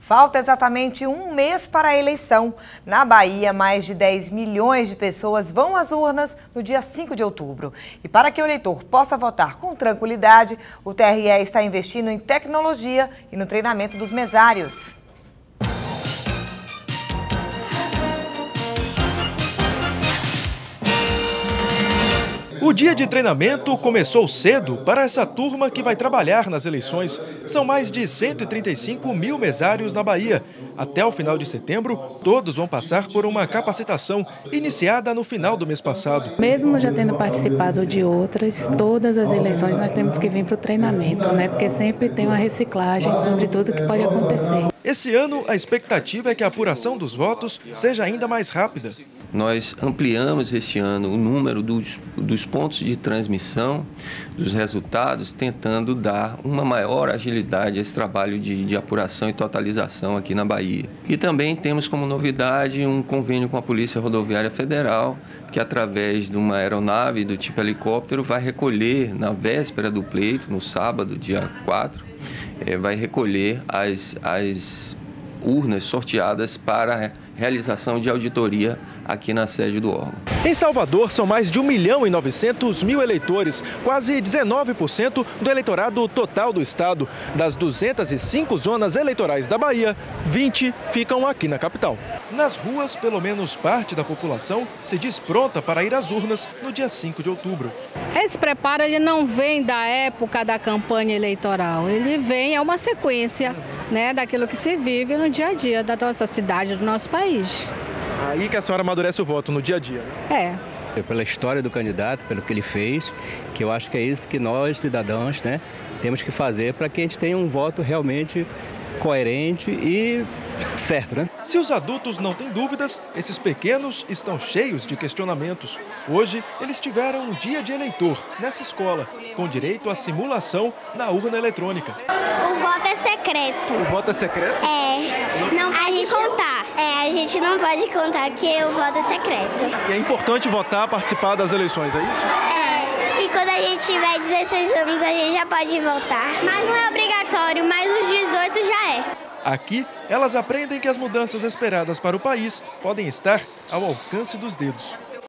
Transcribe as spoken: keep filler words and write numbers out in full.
Falta exatamente um mês para a eleição. Na Bahia, mais de dez milhões de pessoas vão às urnas no dia cinco de outubro. E para que o eleitor possa votar com tranquilidade, o T R E está investindo em tecnologia e no treinamento dos mesários. O dia de treinamento começou cedo para essa turma que vai trabalhar nas eleições. São mais de cento e trinta e cinco mil mesários na Bahia. Até o final de setembro, todos vão passar por uma capacitação iniciada no final do mês passado. Mesmo já tendo participado de outras, todas as eleições nós temos que vir para o treinamento, né? Porque sempre tem uma reciclagem sobre tudo que pode acontecer. Esse ano, a expectativa é que a apuração dos votos seja ainda mais rápida. Nós ampliamos este ano o número dos, dos pontos de transmissão dos resultados, tentando dar uma maior agilidade a esse trabalho de, de apuração e totalização aqui na Bahia. E também temos como novidade um convênio com a Polícia Rodoviária Federal, que através de uma aeronave do tipo helicóptero vai recolher na véspera do pleito, no sábado, dia quatro, é, vai recolher as, as urnas sorteadas para a realização de auditoria aqui na sede do órgão. Em Salvador, são mais de um milhão e novecentos mil eleitores, quase dezenove por cento do eleitorado total do estado. Das duzentas e cinco zonas eleitorais da Bahia, vinte ficam aqui na capital. Nas ruas, pelo menos parte da população se diz pronta para ir às urnas no dia cinco de outubro. Esse preparo ele não vem da época da campanha eleitoral, ele vem, é uma sequência, né, daquilo que se vive no dia a dia da nossa cidade, do nosso país. Aí que a senhora amadurece o voto no dia a dia, né? É. Pela história do candidato, pelo que ele fez, que eu acho que é isso que nós, cidadãos, né, temos que fazer para que a gente tenha um voto realmente coerente e certo, né? Se os adultos não têm dúvidas, esses pequenos estão cheios de questionamentos. Hoje, eles tiveram um dia de eleitor nessa escola, com direito à simulação na urna eletrônica. O voto é secreto. O voto é secreto? É. Não pode contar. É, a gente não pode contar que o voto é secreto. E é importante votar, participar das eleições, é isso? É. E quando a gente tiver dezesseis anos, a gente já pode votar. Mas não é obrigatório, mas os dezoito já é. Aqui, elas aprendem que as mudanças esperadas para o país podem estar ao alcance dos dedos.